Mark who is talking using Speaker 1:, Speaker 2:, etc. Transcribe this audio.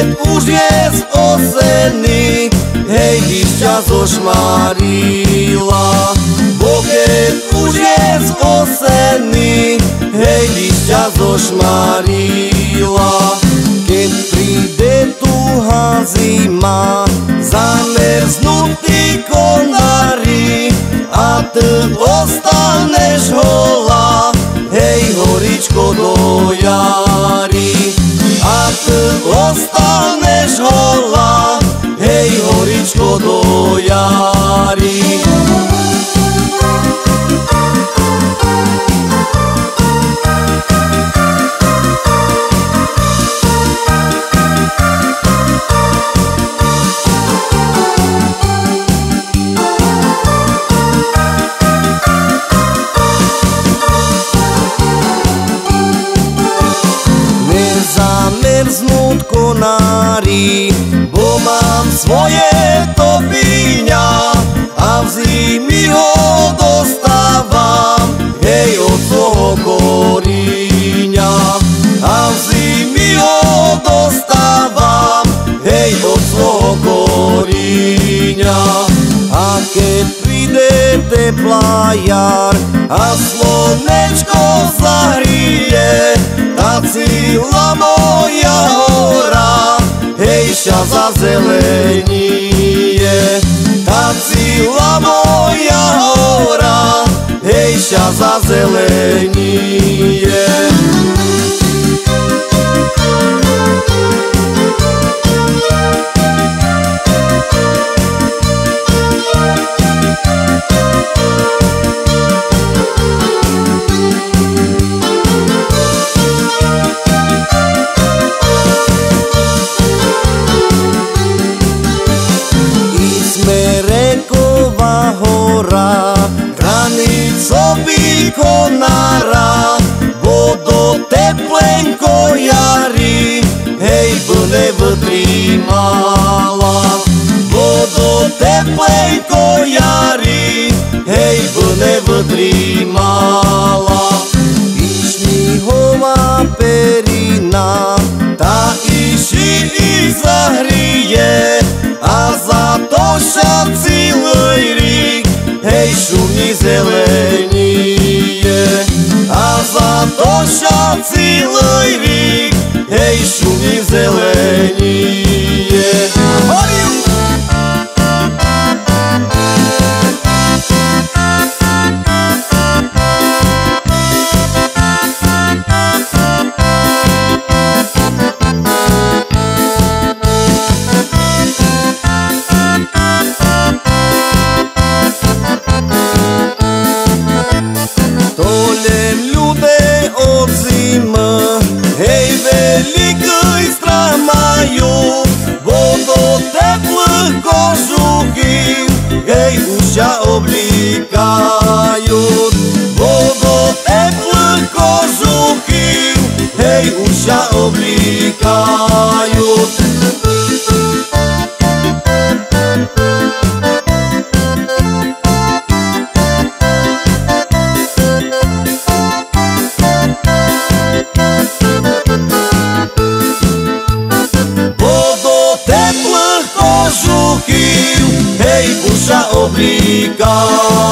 Speaker 1: už jest osenný, hej, lišťa zošmarila. Bo keď už jest osenný, hej, lišťa zošmarila. Keď príde tuhá zima, zamrznutí konári, a ty ostaneš holá, hej, horičko do jary. A ty ostaneš holá, hej, horičko do jary. Zamrznúť konári, bo mám svoje topíňa a v zimi ho dostávam, hej, od svojho koríňa. A v zimi ho dostávam, hej, od svojho koríňa. A keď príde teplá jar a slnečko zahríje, tá cíla moja hora, hej, ša zazeleníje. Tá cíla moja hora, hej, ša zazeleníje. Hranicový konára, vodo teplenko jari, hej, by nevydrímala. Vodo teplenko jari, hej, by nevydrímala. Višnihová perina, tá iši ich zahríje, a za to ša celý rík, hej, šumí zeleníje. A za to ša celý rík, hej, šumí zeleníje. Hej, veľký strach majú, vodo teplých kožuchy, hej, už ťa oblíkajú. Vodo teplých kožuchy, hej, už ťa oblíkajú. Hej, už ťa oblíkajú.